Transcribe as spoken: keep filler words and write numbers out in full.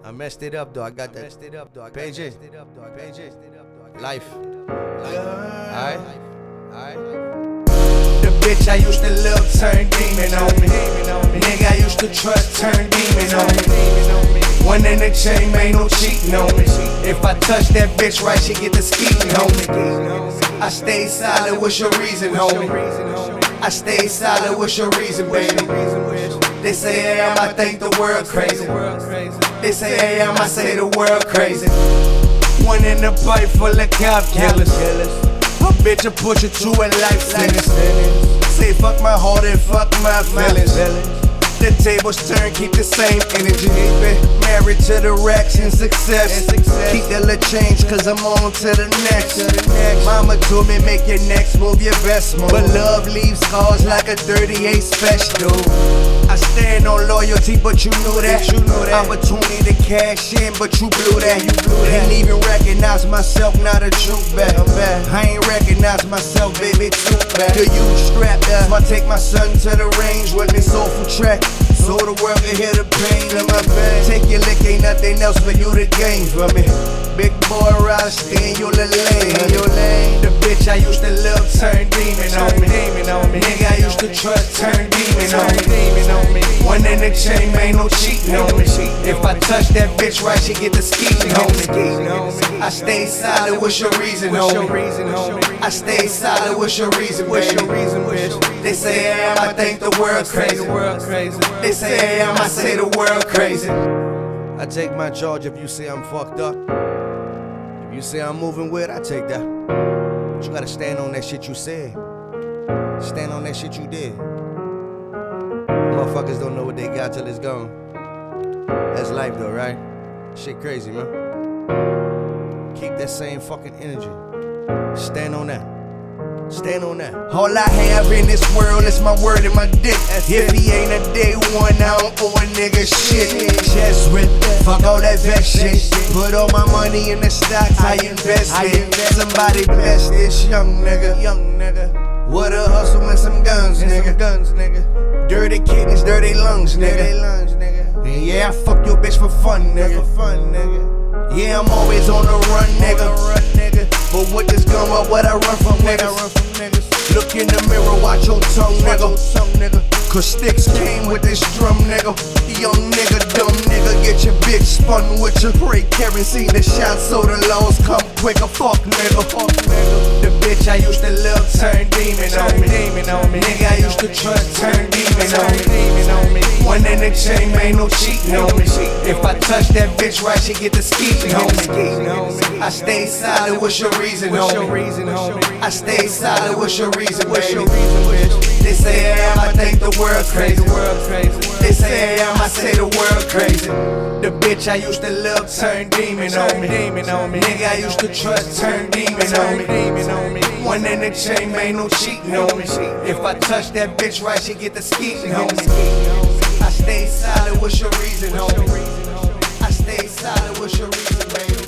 I messed it up though. I got that. Messed it up though. Page it. Page it. Life. Alright. Alright. The bitch I used to love turned demon on me. Nigga I used to trust turned demon on me. One in the chain, ain't no cheating on me. If I touch that bitch right, she get the skeeting on me. I stay silent, what's your reason, homie? I stay silent, what's your reason, baby? They say I am, I think the world crazy. They say I am, I say the world crazy. One in the pipe full of cop killers. A bitch a push it to a life sentence. Say fuck my heart and fuck my feelings. The tables turn, keep the same energy. Married to the racks and success. Keep the little change, cause I'm on to the next. Mama told me make your next move your best move. But love leaves scars like a thirty-eight special. I stand on loyalty, but you knew that. Opportunity to cash in, but you blew that. Ain't even recognize myself, not a true bet. I ain't recognize myself, baby, too bad. The you strapped up, I take my son to the range with me, soulful track. So the world can hear the pain in my bag. Take your lick, ain't nothing else for you to gain from me. Big boy, ride, stay in your lane. The bitch I used to love turned demon on me. Nigga I used to trust turned demon on me. One in the chain, ain't no cheating on me. If I touch that bitch right, she get the skeeting on me. I stay silent, what's your reason, homie? I stay silent, what's your reason, baby? They say I am, I think the world crazy. They say I am, I say the world crazy. I take my charge if you say I'm fucked up. If you say I'm moving weird, I take that. But you gotta stand on that shit you said. Stand on that shit you did. Motherfuckers don't know what they got till it's gone. That's life though, right? Shit crazy, man. Keep that same fucking energy. Stand on that. Stand on that. All I have in this world is my word and my dick. If he ain't a day one, I don't owe a nigga shit. Chest rip, fuck all that vet shit. Put all my money in the stocks, I invest it. Somebody bless this young nigga. Young nigga. What a hustle and some guns, nigga. Guns, nigga. Dirty kidneys, dirty lungs, nigga. And yeah, I fuck your bitch for fun, nigga. Fun, nigga. Yeah, I'm always on the run, nigga. But what this gun, what would I run from, nigga? Look in the mirror, watch your tongue, nigga. Cause sticks came with this drum, nigga. Young nigga, dumb nigga, get your bitch spun with your break kerosene. The shots so the laws come quicker, fuck nigga. The bitch I used to love turned demon on me. Nigga I used to trust turned demon on me. One in the chain, ain't no cheating on me. If I touch that bitch right, she get the skeeting on me. I stay silent, what's your reason, homie? I stay silent, what's your reason, baby? They say I am, I think the world crazy. They say I am, I say the world crazy. The bitch I used to love turned demon on me. Nigga I used to trust turned demon on me. One in the chain, ain't no cheating on me. If I touch that bitch right, she get the skeeting on me. I stay silent, what's your reason, homie? I stay silent, what's your reason, baby?